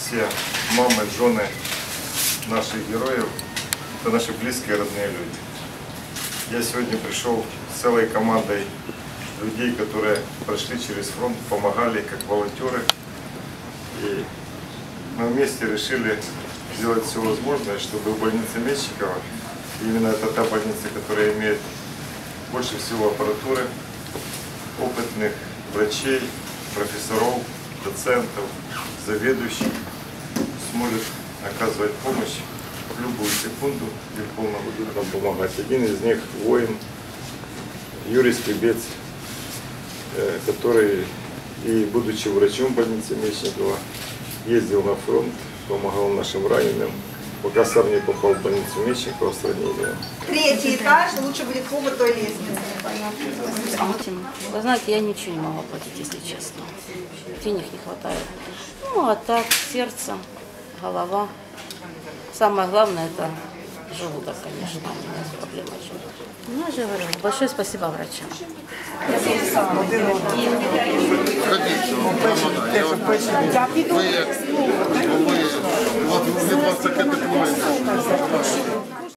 все мамы, жены наших героев, это наши близкие, родные люди. Я сегодня пришел с целой командой людей, которые прошли через фронт, помогали как волонтеры. И мы вместе решили сделать все возможное, чтобы в больнице Мечникова, именно это та больница, которая имеет больше всего аппаратуры, опытных врачей, профессоров, доцентов, заведующих, сможет оказывать помощь в любую секунду и в полном нам помогать. Один из них воин Юрий Скребец, который, и будучи врачом больницы Мечникова, ездил на фронт, помогал нашим раненым, пока сам не попал в больницу Мечникова с ранением. Третий этаж, лучше будет по той лестнице. Вы знаете, я ничего не могу оплатить, если честно. Денег не хватает. Ну, а так, сердце, голова. Самое главное – это желудок, конечно. У меня проблема желудка. Ну, я же говорю, большое спасибо врачам. Ви, от,